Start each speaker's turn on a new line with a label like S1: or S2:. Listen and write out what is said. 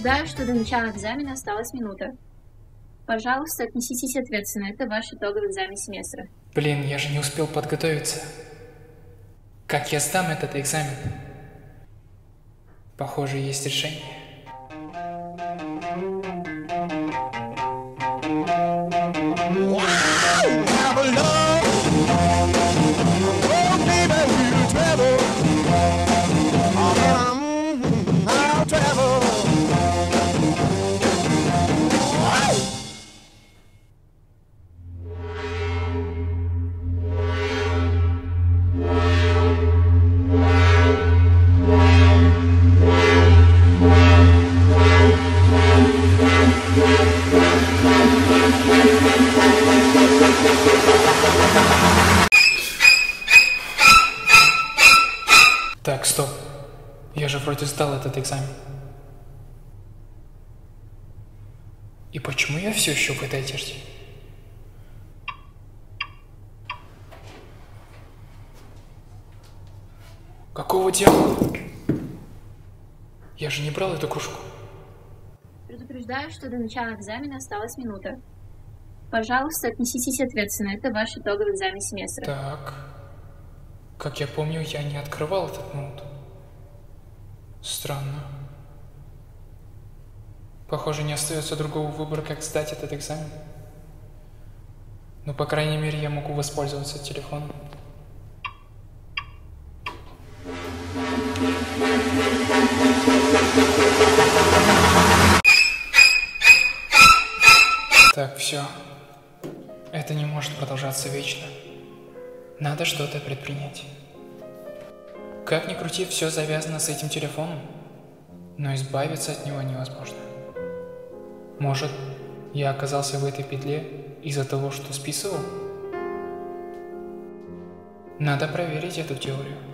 S1: Предупреждаю, что до начала экзамена осталась минута. Пожалуйста, отнеситесь ответственно. Это ваш итоговый экзамен семестра.
S2: Блин, я же не успел подготовиться. Как я сдам этот экзамен? Похоже, есть решение. Так, стоп. Я же вроде сдал этот экзамен. И почему я все еще в этой одежде? Какого дьявола? Я же не брал эту кружку.
S1: Предупреждаю, что до начала экзамена осталась минута. Пожалуйста, отнеситесь ответственно. Это ваш итоговый экзамен семестра.
S2: Так. Как я помню, я не открывал этот ноут. Странно. Похоже, не остается другого выбора, как сдать этот экзамен. Но, по крайней мере, я могу воспользоваться телефоном. Так, все. Это не может продолжаться вечно. Надо что-то предпринять. Как ни крути, все завязано с этим телефоном, но избавиться от него невозможно. Может, я оказался в этой петле из-за того, что списывал? Надо проверить эту теорию.